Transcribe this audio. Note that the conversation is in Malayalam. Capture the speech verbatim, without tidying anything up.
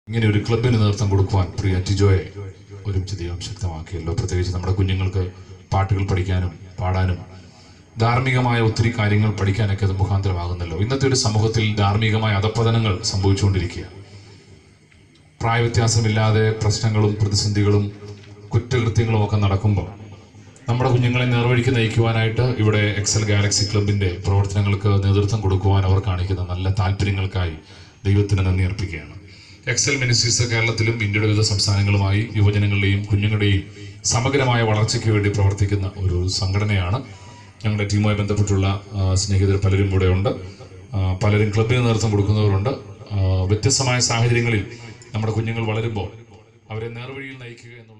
ഇങ്ങനെ ഒരു ക്ലബിന് നേതൃത്വം കൊടുക്കുവാൻ പ്രിയ ടിജോയെ ഒരുമിച്ച് ദൈവം ശക്തമാക്കിയല്ലോ. പ്രത്യേകിച്ച് നമ്മുടെ കുഞ്ഞുങ്ങൾക്ക് പാട്ടുകൾ പഠിക്കാനും പാടാനും ധാർമ്മികമായ ഒത്തിരി കാര്യങ്ങൾ പഠിക്കാനൊക്കെ അത് മുഖാന്തരമാകുന്നല്ലോ. ഇന്നത്തെ ഒരു സമൂഹത്തിൽ ധാർമ്മികമായ അധപ്പതനങ്ങൾ സംഭവിച്ചുകൊണ്ടിരിക്കുക. പ്രായവ്യത്യാസമില്ലാതെ പ്രശ്നങ്ങളും പ്രതിസന്ധികളും കുറ്റകൃത്യങ്ങളും ഒക്കെ നടക്കുമ്പോൾ നമ്മുടെ കുഞ്ഞുങ്ങളെ നേർവഴിക്ക് നയിക്കുവാനായിട്ട് ഇവിടെ എക്സൽ ഗാലക്സി ക്ലബിൻ്റെ പ്രവർത്തനങ്ങൾക്ക് നേതൃത്വം കൊടുക്കുവാൻ അവർ കാണിക്കുന്ന നല്ല താല്പര്യങ്ങൾക്കായി ദൈവത്തിന് നന്ദി അർപ്പിക്കുകയാണ്. എക്സൽ മിനിസ്ട്രീസ് കേരളത്തിലും ഇന്ത്യയുടെ വിവിധ സംസ്ഥാനങ്ങളുമായി യുവജനങ്ങളുടെയും കുഞ്ഞുങ്ങളുടെയും സമഗ്രമായ വളർച്ചയ്ക്ക് വേണ്ടി പ്രവർത്തിക്കുന്ന ഒരു സംഘടനയാണ്. ഞങ്ങളുടെ ടീമുമായി ബന്ധപ്പെട്ടുള്ള സ്നേഹിതർ പലരും ഇവിടെ ഉണ്ട്. പലരും ക്ലബിന് നേതൃത്വം കൊടുക്കുന്നവരുണ്ട്. വ്യത്യസ്തമായ സാഹചര്യങ്ങളിൽ നമ്മുടെ കുഞ്ഞുങ്ങൾ വളരുമ്പോൾ അവരെ നേർവഴിയിൽ നയിക്കുക എന്നുള്ള